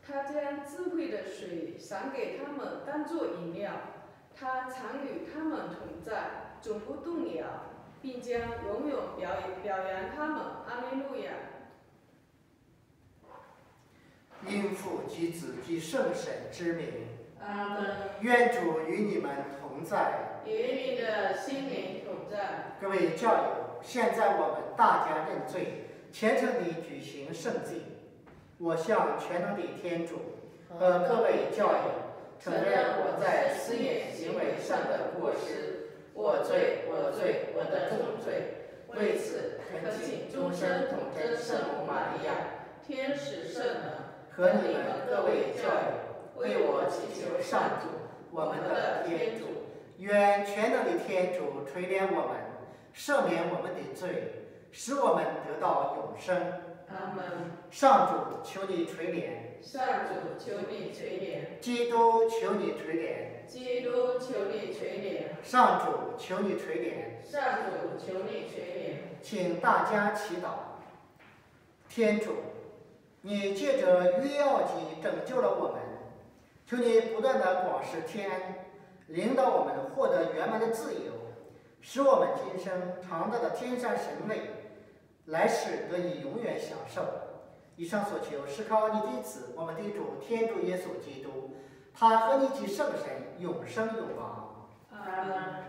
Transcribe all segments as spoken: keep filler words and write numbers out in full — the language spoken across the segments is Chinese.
他将智慧的水赏给他们当作饮料，他常与他们同在，总不动摇，并将永远表表扬他们。阿门路亚。 因父及子及圣神之名。 阿门。 愿主与你们同在， 与你的心灵同在。 各位教友，现在我们大家认罪，虔诚地举行圣祭。我向全能的天主和各位教友承认我在思言行为上的过失，我罪，我罪，我的重罪。为此，恳请终身统真圣母玛利亚、 天使圣人和你们各位教友，为我祈求上主，我们的天主。愿全能的天主垂怜我们，赦免我们的罪，使我们得到永生。 阿门。 上主，求你垂怜。 上主，求你垂怜。 基督，求你垂怜。 基督，求你垂怜。 上主，求你垂怜。 上主，求你垂怜。 请大家祈祷。天主，你借着约奥基拯救了我们，求你不断的广施天恩，领导我们获得圆满的自由，使我们今生尝到的天上神味，来世得以永远享受。以上所求是靠你的子，我们的主天主耶稣基督，他和你及圣神永生永王。 阿门。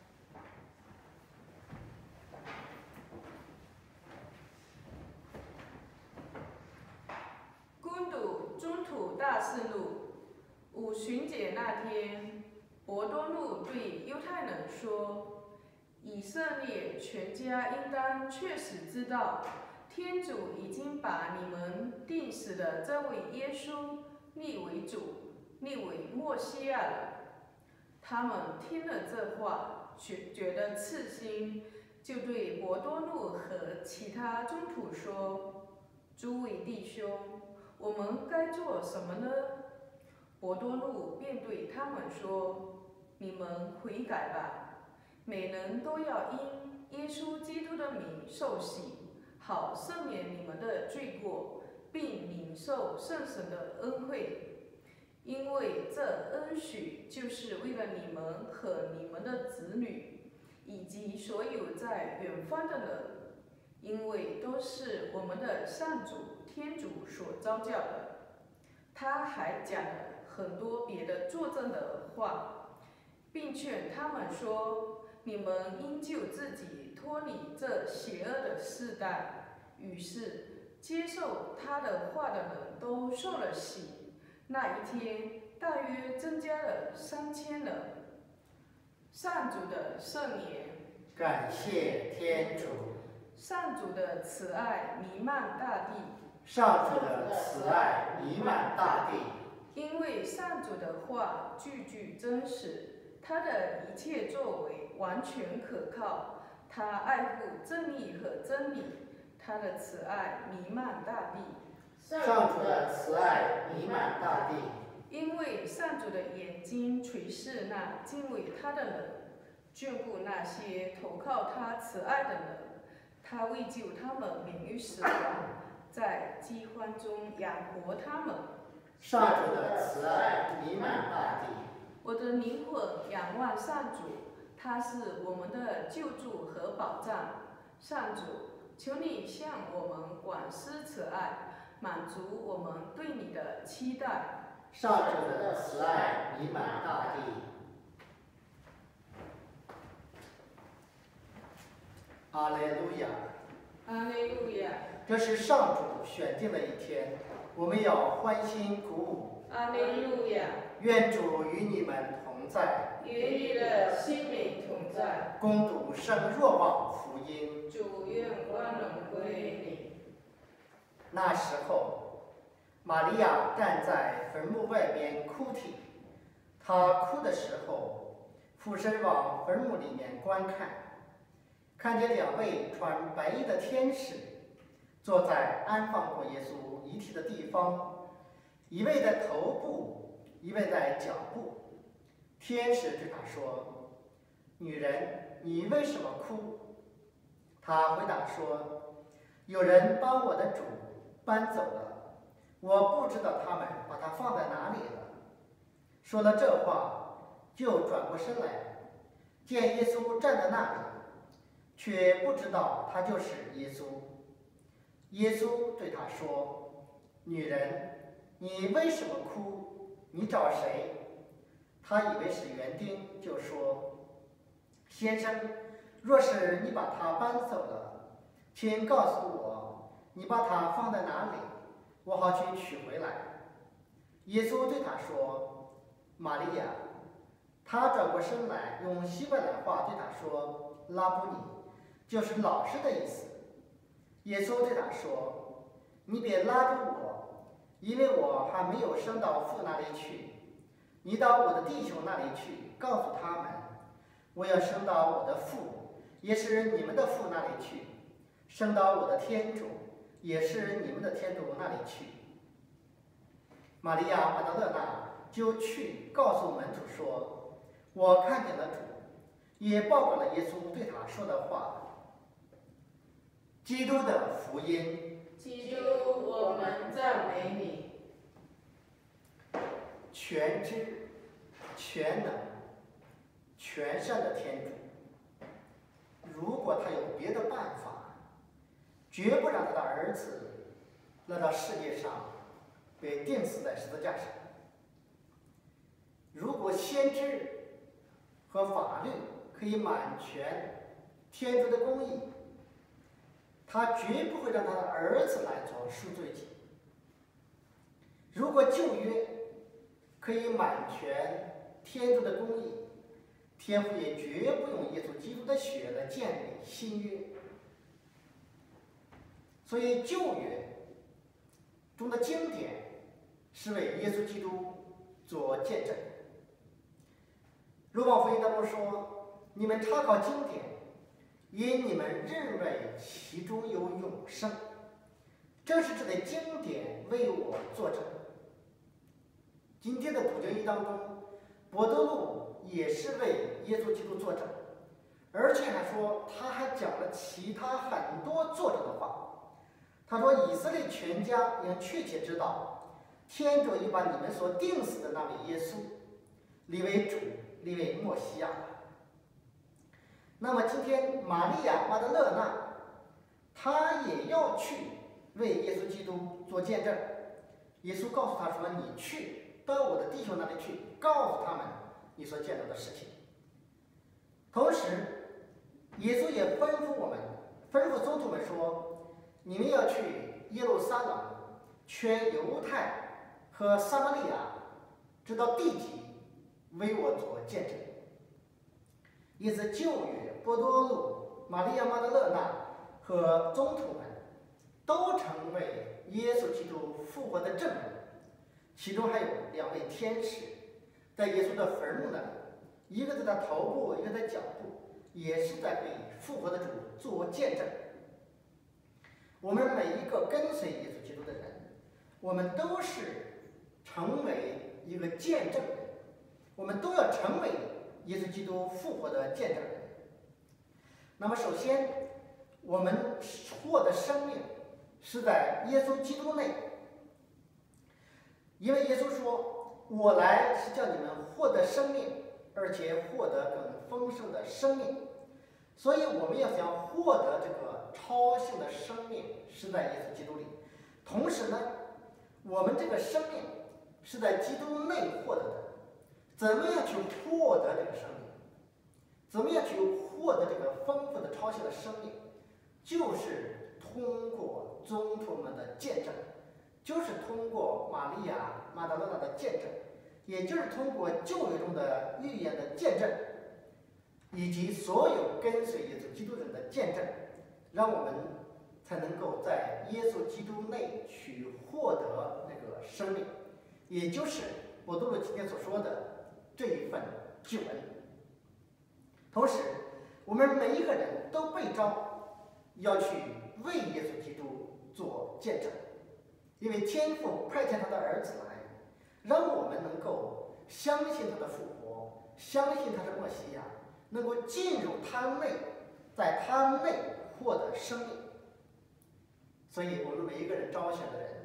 攻读中土大事录。五旬节那天，伯多禄对犹太人说：“以色列全家应当确实知道，天主已经把你们钉死的这位耶稣立为主，立为默西亚了。”他们听了这话，觉觉得刺心，就对伯多禄和其他宗徒说：“诸位弟兄，我们该做什么呢？”伯多禄便对他们说：“你们悔改吧，每人都要因耶稣基督的名受洗，好赦免你们的罪过，并领受圣神的恩惠。因为这恩许就是为了你们和你们的子女，以及所有在远方的人，因为都是我们的上主天主所召叫的。”他还讲了很多别的作证的话，并劝他们说：“你们应救自己脱离这邪恶的世代。”于是，接受他的话的人都受了洗。那一天，大约增加了三千人。上主的圣言。 感谢天主。 上主的慈爱弥漫大地。 上主的慈爱弥漫大地。 因为上主的话句句真实，他的一切作为完全可靠，他爱护正义和真理，他的慈爱弥漫大地。 上主的慈爱弥漫大地。 因为上主的眼睛垂视那敬畏他的人，眷顾那些投靠他慈爱的人，他为救他们免于死亡，在饥荒中养活他们。 上主的慈爱弥漫大地。 我的灵魂仰望上主，他是我们的救助和保障。上主，求你向我们广施慈爱，满足我们对你的期待。 上主的慈爱弥漫大地。阿肋路亚。 阿肋路亚。 这是上主选定的一天，我们要欢欣鼓舞。 阿肋路亚。 愿主与你们同在。 与你的心灵同在。 恭读圣若望福音。 主愿光荣归你。 那时候，玛利亚站在坟墓外边哭啼。她哭的时候，俯身往坟墓里面观看，看见两位穿白衣的天使坐在安放过耶稣遗体的地方，一位在头部，一位在脚部。天使对她说：“女人，你为什么哭？”她回答说：“有人把我的主搬走了， 我不知道他们把它放在哪里了。”说了这话，就转过身来，见耶稣站在那里，却不知道他就是耶稣。耶稣对他说：“女人，你为什么哭？你找谁？”他以为是园丁，就说：“先生，若是你把它搬走了，请告诉我，你把它放在哪里，我好去取回来。”耶稣对他说：“玛利亚。”他转过身来，用希伯来话对他说：“拉布尼”，就是老师的意思。耶稣对他说：“你别拉住我，因为我还没有升到父那里去。你到我的弟兄那里去，告诉他们，我要升到我的父，也是你们的父那里去；升到我的天主，也是你们的天主那里去。”玛利亚·玛达勒纳就去告诉门徒说：“我看见了主。”也报告了耶稣对他说的话。基督的福音。 基督，我们赞美你。 全知、全能、全善的天主，如果他有别的办法，绝不让他的儿子来到世界上被钉死在十字架上。如果先知和法律可以满全天主的公义，他绝不会让他的儿子来做赎罪祭。如果旧约可以满全天主的公义，天父也绝不用耶稣基督的血来建立新约。所以旧约中的经典是为耶稣基督做见证。罗马福音当中说：“你们查考经典，因你们认为其中有永生。”正是这类经典为我作证。今天的普教义当中，伯多禄也是为耶稣基督作证，而且还说他还讲了其他很多作证的话。他说：“以色列全家应确切知道，天主已把你们所钉死的那位耶稣立为主，立为默西亚。”那么今天玛利亚·玛达勒纳，她也要去为耶稣基督做见证。耶稣告诉她说：“你去到我的弟兄那里去，告诉他们你所见到的事情。”同时，耶稣也吩咐我们，吩咐宗徒们说：“你们要去耶路撒冷，全犹太和撒玛利亚，直到地极，为我做见证。”因此，旧约伯多禄、玛利亚·玛达勒纳和宗徒们都成为耶稣基督复活的证人。其中还有两位天使，在耶稣的坟墓那里，一个在他头部，一个在脚部，也是在为复活的主做见证。我们每一个跟随耶稣基督的人，我们都是成为一个见证人，我们都要成为耶稣基督复活的见证人。那么，首先，我们获得生命是在耶稣基督内。因为耶稣说：“我来是叫你们获得生命，而且获得更丰盛的生命。”所以我们要想获得这个超性的生命，是在耶稣基督里。同时呢，我们这个生命是在基督内获得的。怎么样去获得这个生命？怎么样去获得这个丰富的超性的生命？就是通过宗徒们的见证。就是通过玛利亚·玛达勒纳的见证，也就是通过旧约中的预言的见证，以及所有跟随耶稣基督人的见证，让我们才能够在耶稣基督内去获得那个生命，也就是伯多禄今天所说的这一份救恩。同时，我们每一个人都被召要去为耶稣基督做见证。因为天父派遣他的儿子来，让我们能够相信他的复活，相信他是默西亚，能够进入他内，在他内获得生命。所以，我们每一个人招选的人，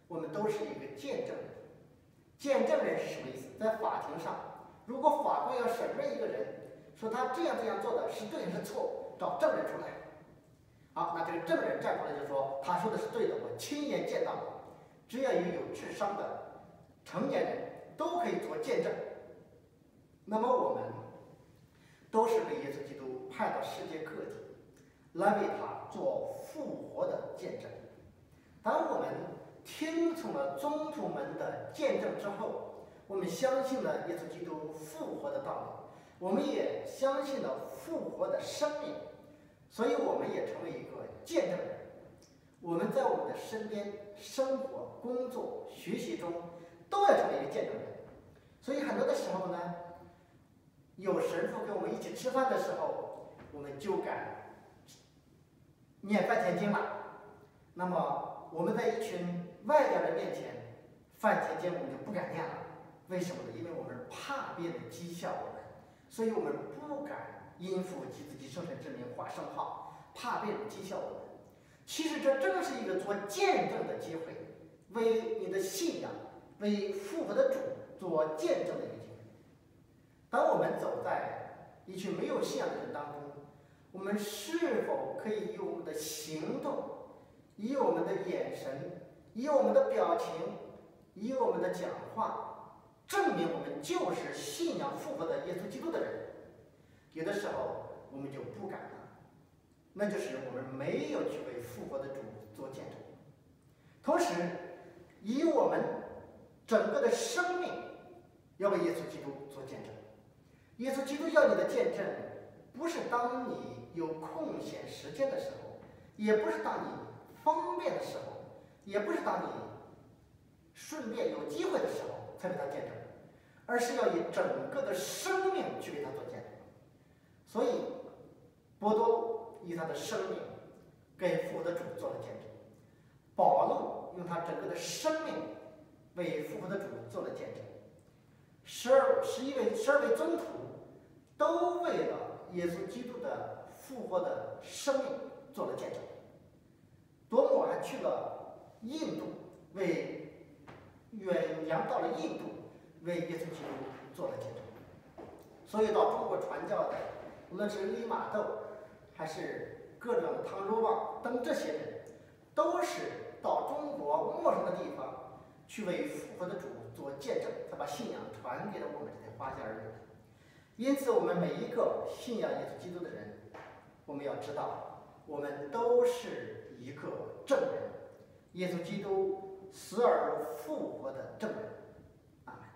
我们都是一个见证人。见证人是什么意思？在法庭上，如果法官要审问一个人，说他这样这样做的是对还是错，找证人出来。好，那这个证人站出来就说他说的是对的，我亲眼见到。只要有有智商的成年人都可以做见证。那么我们都是被耶稣基督派到世界各地，来为他做复活的见证。当我们听从了宗徒们的见证之后，我们相信了耶稣基督复活的道理，我们也相信了复活的生命，所以我们也成为一个见证人。我们在我们的身边生活、工作、学习中，都要成为一个见证人。所以很多的时候呢，有神父跟我们一起吃饭的时候，我们就敢念饭前经了。那么我们在一群外教人面前，饭前经我们就不敢念了。为什么呢？因为我们怕别人讥笑我们，所以我们不敢因父及子及圣神之名画圣号，怕别人讥笑我们。其实这正是一个做见证的机会，为你的信仰、为复活的主做见证的一个机会。当我们走在一群没有信仰的人当中，我们是否可以以我们的行动，以我们的眼神，以我们的表情，以我们的讲话，证明我们就是信仰复活的耶稣基督的人？有的时候我们就不敢了，那就是我们没有去为复活的主做见证。同时，以我们整个的生命要为耶稣基督做见证。耶稣基督要你的见证，不是当你有空闲时间的时候，也不是当你方便的时候，也不是当你顺便有机会的时候才为他见证，而是要以整个的生命去为他做见证。所以波多以他的生命给复活的主做了见证，保罗用他整个的生命为复活的主做了见证，十二十一位十二位宗徒都为了耶稣基督的复活的生命做了见证。多姆还去了印度，为远洋到了印度，为耶稣基督做了见证。所以到中国传教的，无论是李玛窦还是各种的汤若望等这些人，都是到中国陌生的地方去为复活的主做见证，他把信仰传给了我们这些花家人。因此我们每一个信仰耶稣基督的人，我们要知道我们都是一个证人，耶稣基督死而复活的证人。阿们。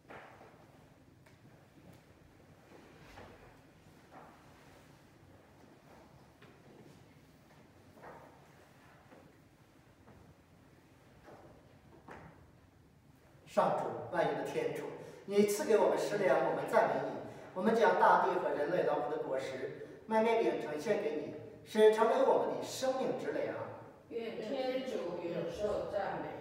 上主，万有的天主，你赐给我们食粮，我们赞美你。我们将大地和人类劳苦的果实麦面饼呈现给你，使成为我们的生命之粮。 愿天主永受赞美。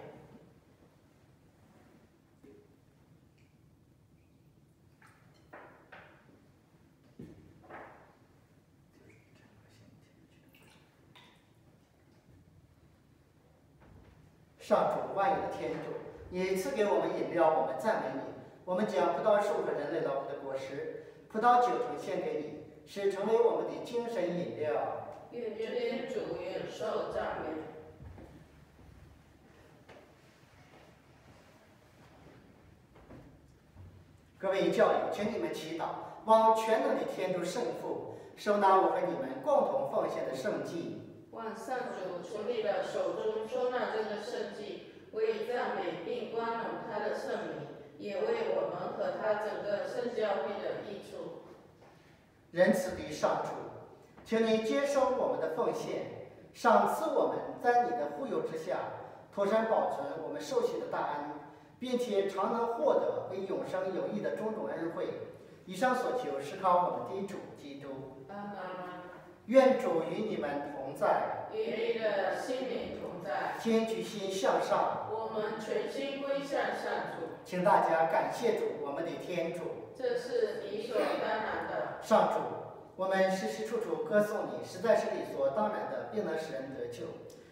上主，万有的天主，你赐给我们饮料，我们赞美你。我们将葡萄树和人类劳苦的果实、葡萄酒呈现给你，使成为我们的精神饮料。 愿天主永受赞美。 各位教友，请你们祈祷，望全能的天主圣父收纳我和你们共同奉献的圣祭。 望上主处理了手中收纳这个圣祭，为赞美并光荣他的圣名，也为我们和他整个圣教会的益处。 仁慈的上主，请你接收我们的奉献，赏赐我们在你的护佑之下，妥善保存我们受洗的大恩，并且常能获得为永生有益的种种恩惠。以上所求是靠我们的主基督。 阿们。 愿主与你们同在， 与你的心灵同在。 请举心向上， 我们全心归向上主。 请大家感谢主，我们的天主。 这是理所当然的。 上主，我们时时处处歌颂你，实在是理所当然的，并能使人得救。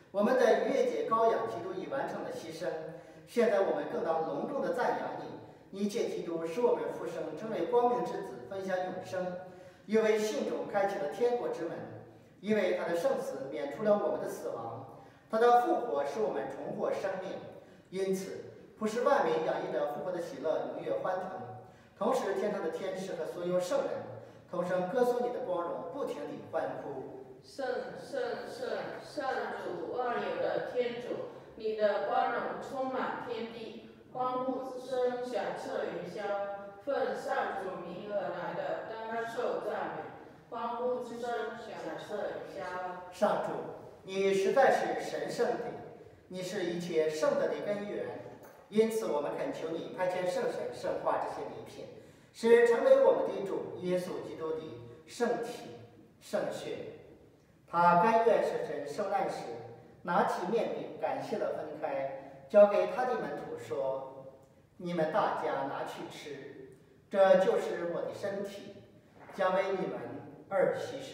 我们的逾越节羔羊基督已完成了牺牲，现在我们更当隆重的赞扬你。你借基督使我们复生，成为光明之子，分享永生。因为信主开启了天国之门，因为他的圣死免除了我们的死亡，他的复活使我们重获生命。因此，不是万民洋溢着复活的喜乐，踊跃欢腾。同时，天上的天使和所有圣人同声歌颂你的光荣，不停地欢呼。 圣圣圣上主万有的天主，你的光荣充满天地，欢呼之声响彻云霄。奉上主名而来的，当受赞美。欢呼之声响彻云霄。 上主，你实在是神圣的，你是一切圣德的根源。因此，我们恳求你派遣圣神圣化这些礼品，使成为我们的主耶稣基督的圣体圣血。他甘愿舍身受难时，拿起面饼，感谢了分开，交给他的门徒说：“你们大家拿去吃，这就是我的身体，将为你们而牺牲。”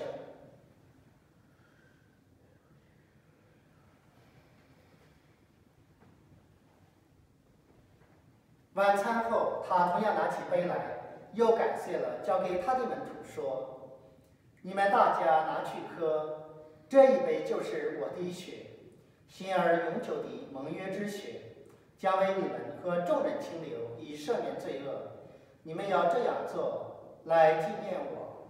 晚餐后，他同样拿起杯来，又感谢了，交给他的门徒说：“你们大家拿去喝。这一杯就是我的血，新而永久的盟约之血，将为你们和众人清流，以赦免罪恶。你们要这样做，来纪念我。”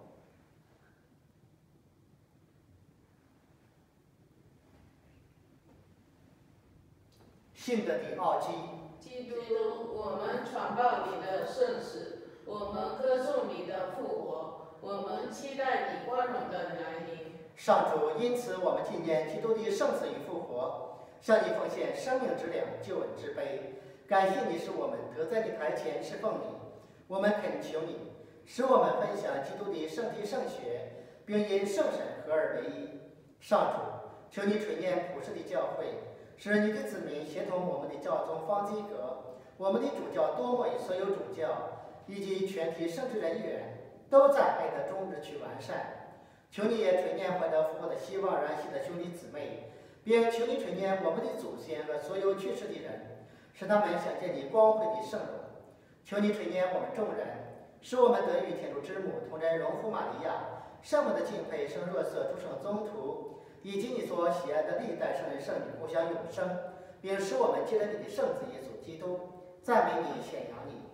信德的奥基， 基督，我们传报你的圣死，我们歌颂你的复活，我们期待你光荣的来临。 上主，因此我们纪念基督的圣死与复活，向你奉献生命之粮、救恩之杯。感谢你使我们得在你台前侍奉你。我们恳求你，使我们分享基督的圣体圣血，并因圣神合而为一。上主，求你垂念普世的教会，使你的子民协同我们的教宗方济各、我们的主教多莫与所有主教以及全体圣职人员，都在爱的中日去完善。求你也垂念怀着复活的希望燃起的兄弟姊妹，并求你垂念我们的祖先和所有去世的人，使他们想见你光辉的圣容。求你垂念我们众人，使我们得与天主之母同人荣福玛利亚、圣母的敬佩圣若瑟诸圣宗徒，以及你所喜爱的历代圣人圣女互相永生，并使我们借着你的圣子耶稣基督，赞美你、显扬你。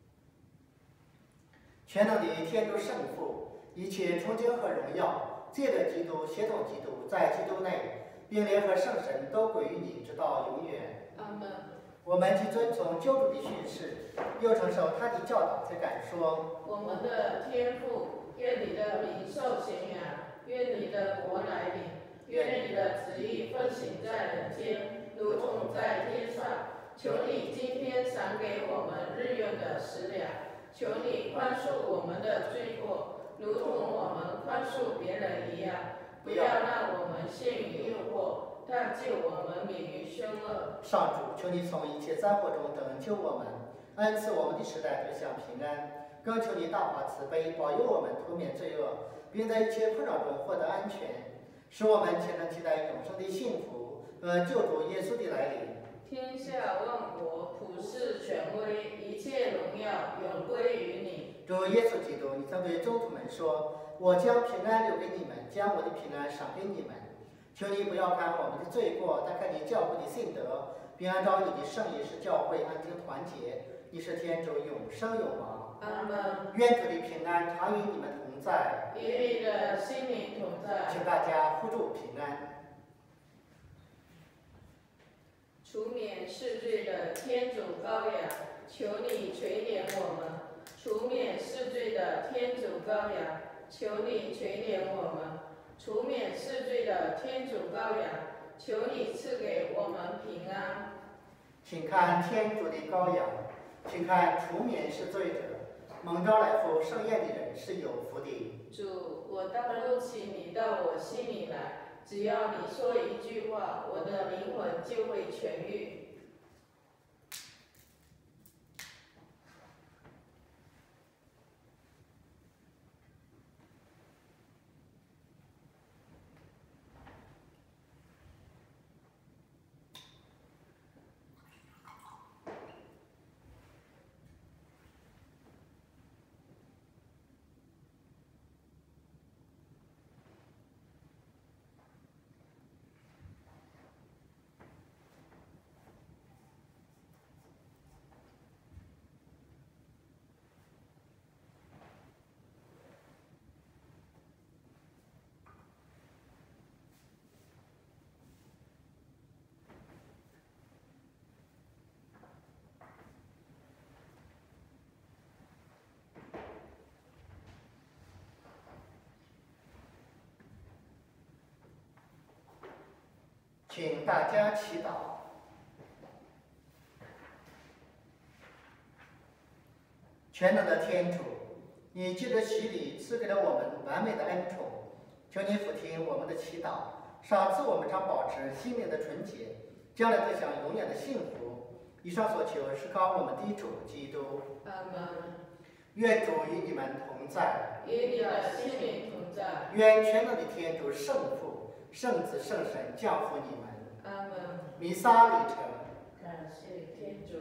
全能的天主圣父，一切崇敬和荣耀，借着基督、协同基督，在基督内，并联合圣神，都归于你，直到永远。 阿门。 我们既遵从救主的训示，又承受他的教导，才敢说： 我们的天父，愿你的名受显扬，愿你的国来临，愿你的旨意奉行在人间，如同在天上。求你今天赏给我们日用的食粮，求你宽恕我们的罪过，如同我们宽恕别人一样。不要让我们陷于诱惑，但救我们免于凶恶。 上主，求你从一切灾祸中拯救我们，恩赐我们的时代得享平安。更求你大发慈悲，保佑我们脱免罪恶，并在一切困扰中获得安全，使我们且能期待永生的幸福和救主耶稣的来临。 天下万国，普世权威，一切荣耀永归于你。 主耶稣基督，你曾对宗徒们说：“我将平安留给你们，将我的平安赏给你们。求你不要看我们的罪过，但看你教会的信德，并按照你的圣意使教会安定团结。你是天主永生永王。 阿门。 愿主的平安常与你们同在， 与你的心灵同在。 请大家互助平安。 除免世罪的天主羔羊，求你垂怜我们；除免世罪的天主羔羊，求你垂怜我们；除免世罪的天主羔羊，求你赐给我们平安。 请看天主的羔羊，请看除免世罪者，蒙召来赴盛宴的人是有福的。 主，我当录起你到我心里来。只要你说一句话，我的灵魂就会痊愈。 请大家祈祷。全能的天主，你借着洗礼赐给了我们完美的恩宠，求你俯听我们的祈祷，赏赐我们常保持心灵的纯洁，将来得享永远的幸福。以上所求是靠我们的主基督。 阿门。 愿主与你们同在， 与你的心灵同在。 愿全能的天主圣父、圣子、圣神降福你们。 阿门。 弥撒礼成。 感谢天主。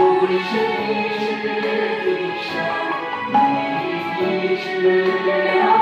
你一直了